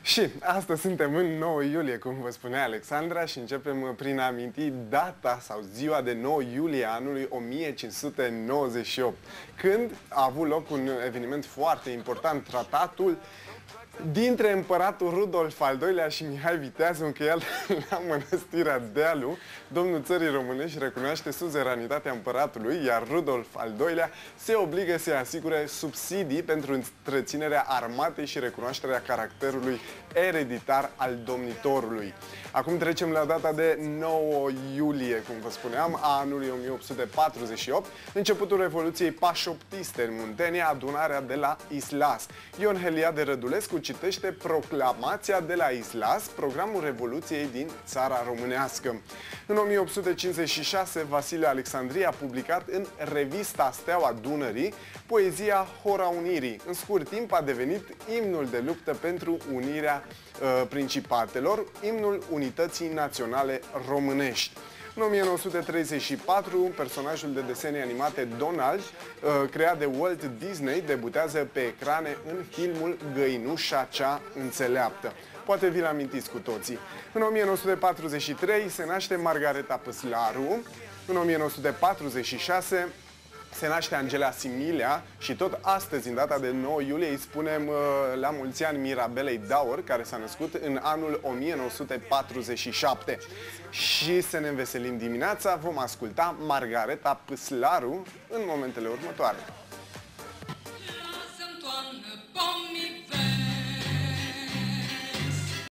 Și astăzi suntem în 9 iulie, cum vă spunea Alexandra, și începem prin a aminti data sau ziua de 9 iulie anului 1598, când a avut loc un eveniment foarte important, tratatul dintre împăratul Rudolf al II-lea și Mihai Viteazul, încheiat la Mănăstirea Dealu. Domnul țării românești recunoaște suzeranitatea împăratului, iar Rudolf al II-lea se obligă să asigure subsidii pentru întreținerea armatei și recunoașterea caracterului ereditar al domnitorului. Acum trecem la data de 9 iulie, cum vă spuneam, a anului 1848, începutul Revoluției Pașoptiste în Muntenia, adunarea de la Islas. Ion Heliade Rădulescu citește proclamația de la Islas, programul Revoluției din țara românească. În 1856, Vasile Alexandrie a publicat în revista Steaua Dunării poezia Hora Unirii. În scurt timp a devenit imnul de luptă pentru unirea principatelor, imnul unității naționale românești. În 1934, personajul de desene animate Donald, creat de Walt Disney, debutează pe ecrane în filmul Găinușa cea înțeleaptă. Poate vi-l amintiți cu toții. În 1943 se naște Margareta Păslaru. În 1946 se naște Angela Similea și tot astăzi, în data de 9 iulie, îi spunem la mulți ani Mirabelei Daur, care s-a născut în anul 1947. Și să ne înveselim dimineața, vom asculta Margareta Păslaru în momentele următoare.